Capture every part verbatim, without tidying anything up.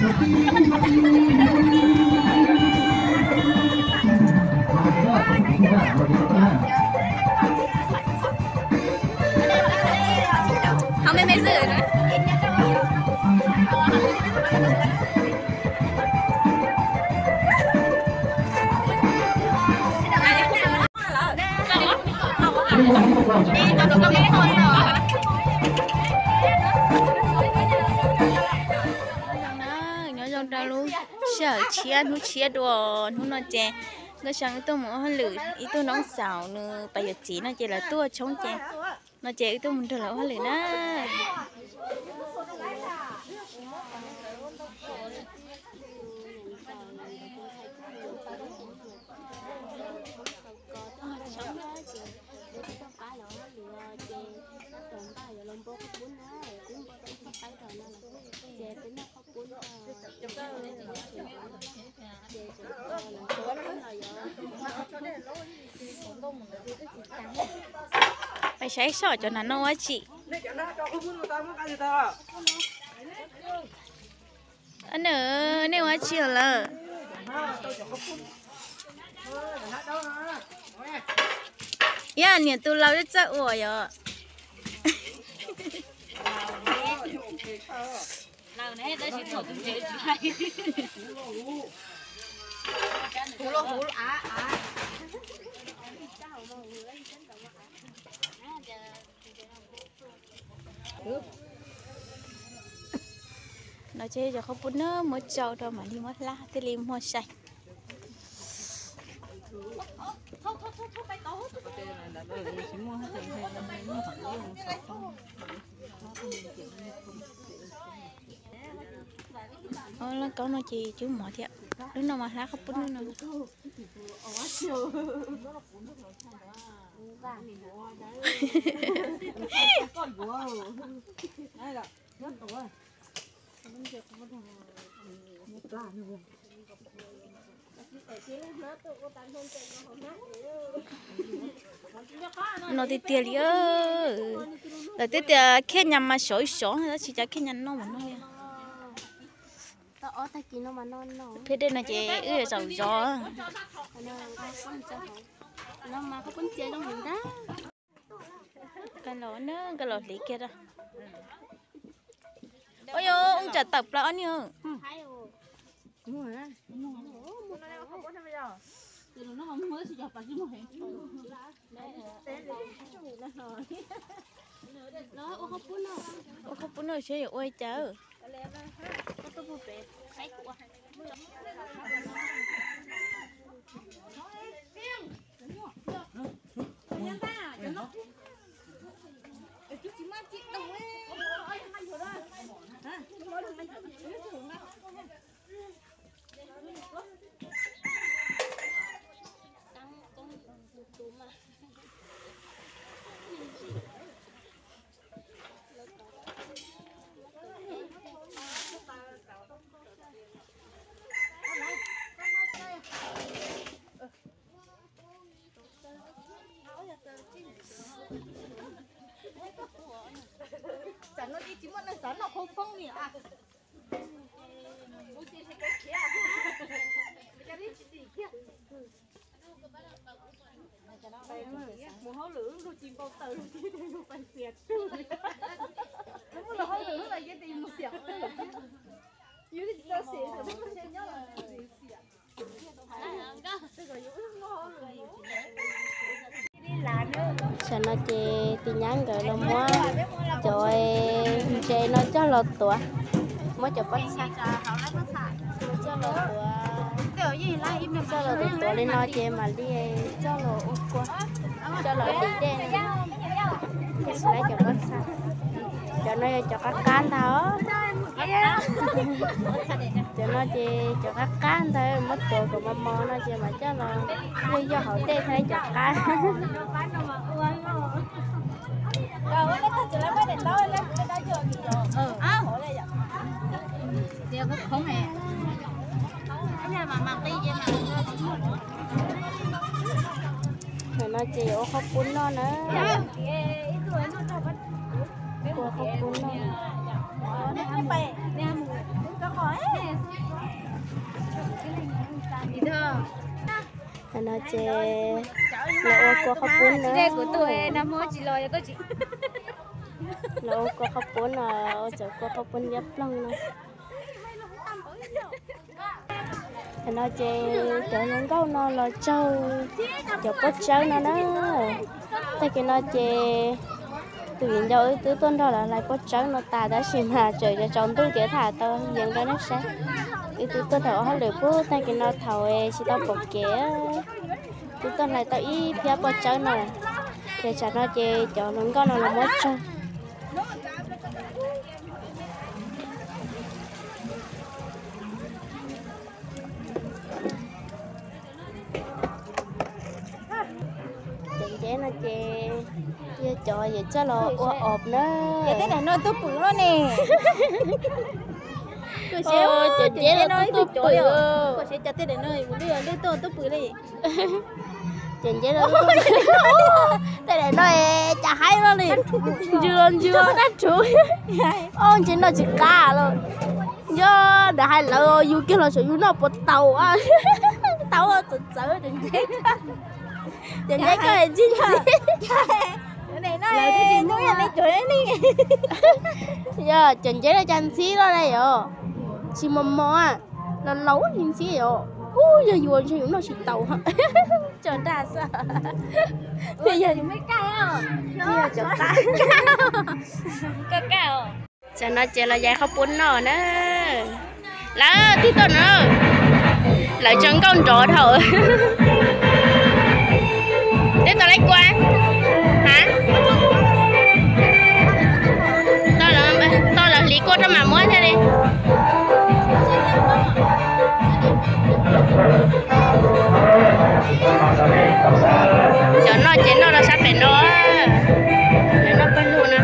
không mấy mấy giờ nữa nhớ dòng ra luôn sợ chia nó chia đồ nó nó chè nó sáng tôi muốn hơn lử ý tôi nóng xào nữa bây giờ chỉ nó chỉ là tôi chống chè nó chè tôi muốn thử là hơn lử na phải sấy sỏi cho nó nâu á chị anh ở nêu á chị là ya nè tôi lâu rất chắc ủa rồi lâu nãy đã chỉ một cái chuyện hay hú lô hú á á nó chơi cho không bún nữa mới trâu đâu mà đi mất lá cái lim hoa sạch ôi nó có nó chi chú mỏ thiệt đứng nào mà lá không bún nữa nào nó thì tiền liơ là tiếc tiền khi nhầm mà sỏi sỏi hay là chỉ cho khi nhầm nó mà nó ở tay kia nó mà non nó phía đây là chị ư giàu gió nó mà có bún chè trong mình đó cái lỗ nữa cái lỗ lý kia đó ôi yo ông trả tập là anh nhớ mua á nó mà mới sẽ chọc vào chứ mà nó ô không bún đâu ô không bún đâu chơi ôi chờ có tôi mua về cái của nó đi chỉ muốn nó sẵn nó không phong nhỉ à muốn đi thì cái kia cái đi chỉ kia một hố lửa rồi chìm bao tử rồi thì nó phải xẹt đúng là hố lửa là cái gì một xẹt dưới thì nó xẹt rồi nó sẽ nhớ là sao nó chê thì nhắn rồi đâu mua rồi chê nó cho lọt tuổi mới cho bắt xa cho lọt tuổi cho lọt tuổi lên nó chê mà đi cho lọt qua cho lọt đi đen thì sẽ lấy cho bắt xa cho nó cho các can tháo cho nó chê cho các can thôi mất tuổi của mama nó chê mà cho là đi cho họ tê thấy cho can rồi nó thật sự là mấy đèn tối lên cái đó chưa gì rồi ừ á hộ đây vậy đeo cái khống này cái nhà mà mặc đi vậy mà rồi nó chỉ ô khóc bún nó nữa cô khóc bún nó cái bè nè có hỏi nó chè lỗ có khóc bún nữa đây của tôi năm mới chỉ lo cho tôi chị lỗ có khóc bún là chỗ có khóc bún dấp lông nữa nó chè chỗ nó câu nó là trâu chỗ có trâu nó đó tại cái nó chè từ hiện giờ từ tuần đó là lại có trâu nó ta đã xem hà trời cho chọn tôi để thả tao dần ra nó sẽ từ tuần đó họ lười bố tại cái nó thầu chỉ tao bột kế từ tuần này tao ít phía bột trâu này để cho nó chè chỗ nó câu nó là mất trâu chè nó chè giờ cho giờ cho lo ộp nữa giờ thế này nó tôi bự luôn nè tôi sẽ chè chè nó tôi bự tôi sẽ cho thế này nơi một đứa đứa tôi tôi bự đi chè chè nó thế này nó chả hay nó đi chưa chưa đắt chuối ôn chỉ nó chỉ cá luôn giờ đã hay là yêu kia là sự yêu nó bột tàu à tàu ở tận sợ chè chè chè chè cái gì cái này nó là cái gì muốn ăn đi chuối đi giờ chè chè là chăn xí đó đây rồi chỉ mầm mò à là lấu hình xí rồi ui giờ vừa cho nó chỉ tàu hả chờ ta sao bây giờ mới cay không bây giờ chờ ta cái cao cho nó chơi là dài khóc bún nó nữa lá tí tuần nữa lại chân con trộn thôi để tao lấy qua hả tao là tao là lý cô cho mà mới thế đi cho nó chế nó là sắp đến đó để nó bên luôn nè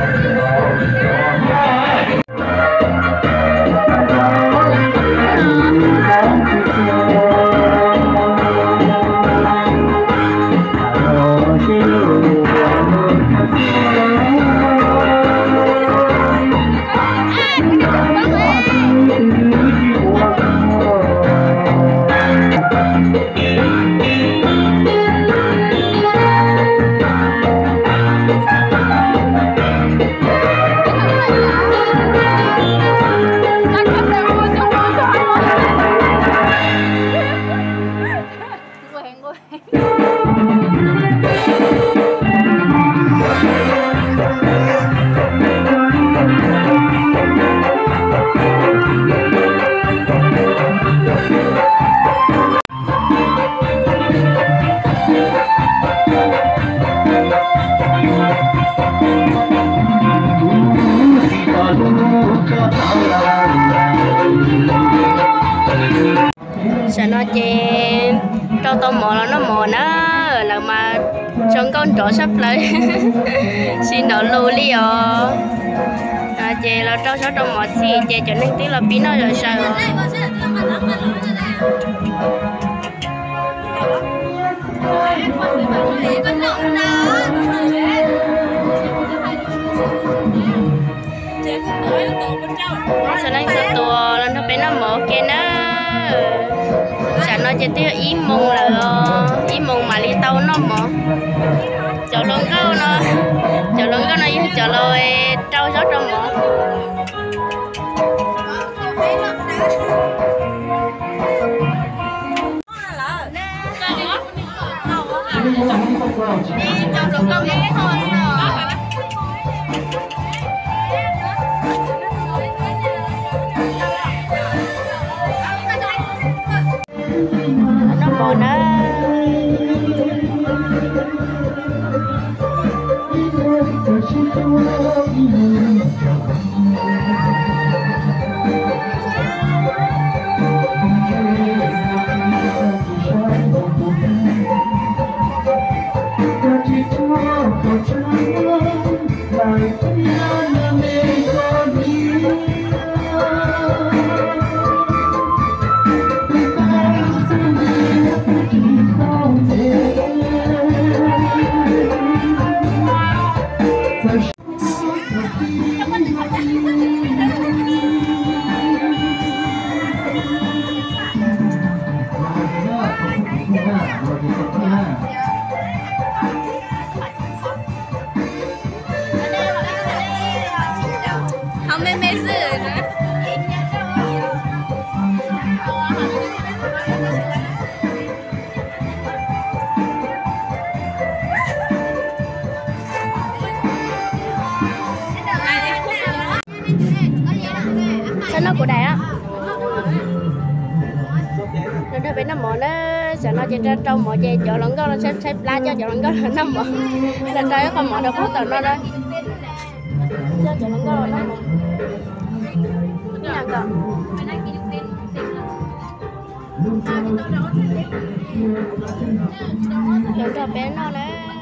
sợ nó chè cho tao mò là nó mò nó là mà trong con trỏ sắp lại xin nó lưu li à chè là cho số trong mò xì chè cho nên tiếng là pin nó rồi sao sợ nó sợ tua lên nó bên nó mò kia nó nó chỉ tiêu ý mông là ý mông mà đi tàu nó mà chờ luôn câu nó chờ luôn câu nó chờ rồi trâu số trong mỏ đi chờ luôn câu cái thôi nó bò nó Hãy subscribe cho kênh Ghiền Mì Gõ để không bỏ lỡ sao nó của đại á nên thôi bên nó mỏ nó sẽ nó chỉ ra trong mỏ dây chỗ lẫn có nó sẽ xếp lá cho chỗ lẫn có nó mỏ lên đây không mỏ được khó tận nó đây cho chỗ lẫn có nó mỏ nhà cọ rồi cho bé nó đấy